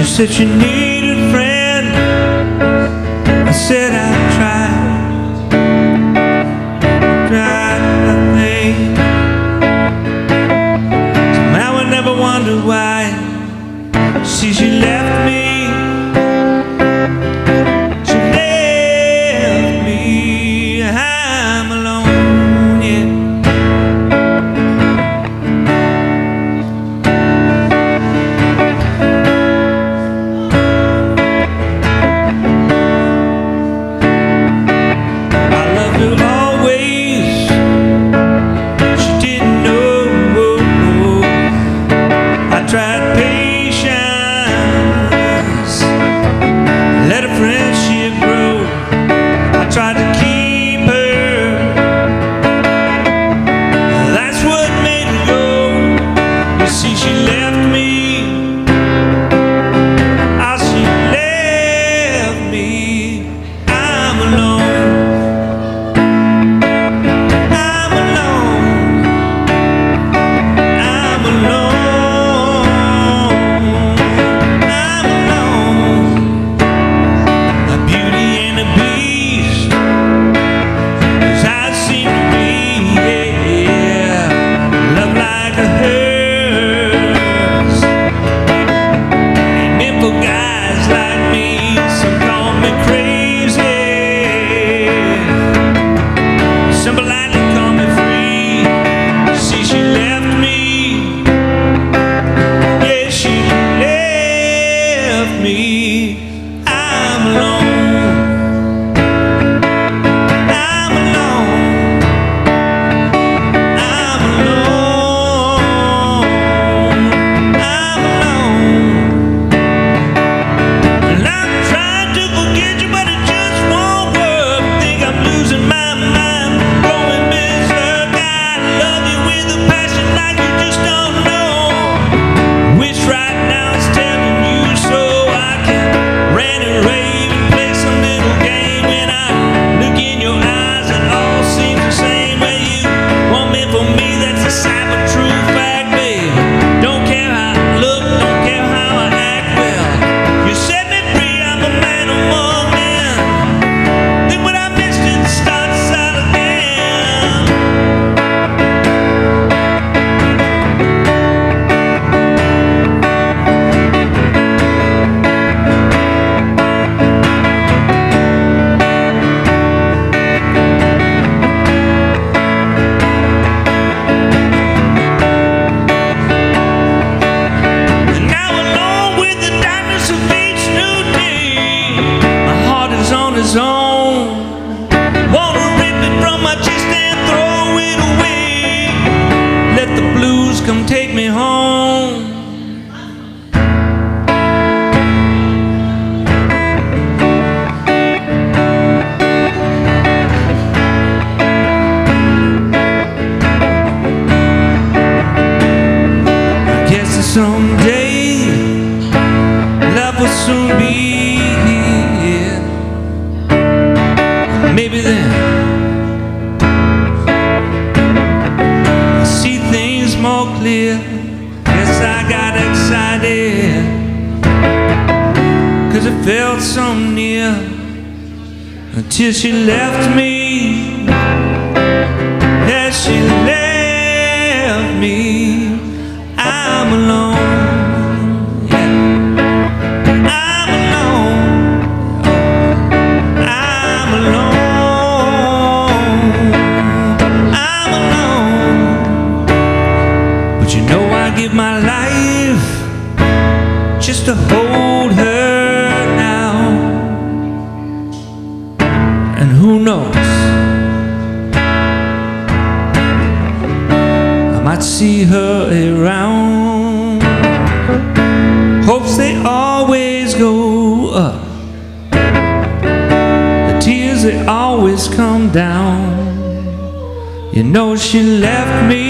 She said she needed a friend. I said I've tried nothing. Somehow I never wondered why. See, she left me. She left me. I'm alone, yeah. Come take me home. I guess that someday love will soon be here. Maybe then more clear. Guess I got excited 'cause it felt so near until she left me. Yeah, she left me. I'm alone. Yeah, I'm alone. I'm alone. I'm alone. But you know I give my life just to hold her now. And who knows, I might see her around. Hopes they always go up, the tears they always come down. You know she left me.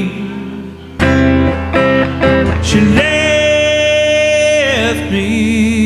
She left me.